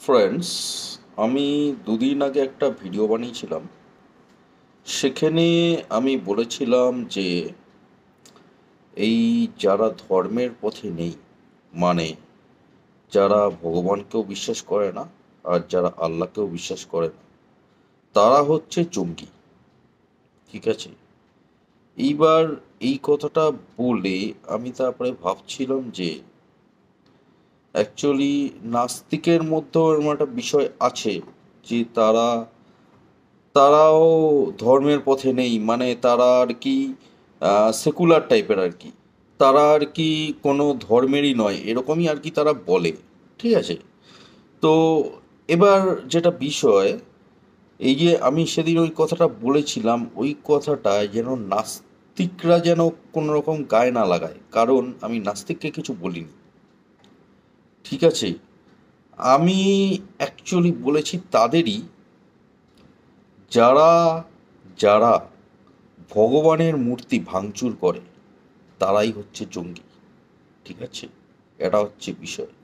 Friends, আমি দুদিন আগে একটা ভিডিও বানিয়েছিলাম। সেখানে আমি বলেছিলাম যে এই যারা ধর্মের পথে নেই, মানে যারা ভগবানকেও বিশ্বাস করে না আর যারা আল্লাহকেও বিশ্বাস করে না, তারা হচ্ছে জঙ্গি। ঠিক আছে? এইবার এই কথাটা বলে আমি তারপরে ভাবছিলাম যে অ্যাকচুয়ালি নাস্তিকের মধ্যেও এরকম একটা বিষয় আছে যে তারাও ধর্মের পথে নেই, মানে তারা আর কি সেকুলার টাইপের আর কি। তারা আর কি কোনো ধর্মেরই নয় এরকমই আর কি তারা বলে। ঠিক আছে? তো এবার যেটা বিষয়, এই যে আমি সেদিন ওই কথাটা বলেছিলাম, ওই কথাটা যেন নাস্তিকরা যেন কোনো রকম গায়ে না লাগায়, কারণ আমি নাস্তিককে কিছু বলিনি। ঠিক আছে? আমি অ্যাকচুয়ালি বলেছি তাদেরই, যারা যারা ভগবানের মূর্তি ভাঙচুর করে, তারাই হচ্ছে জঙ্গি। ঠিক আছে? এটা হচ্ছে বিষয়।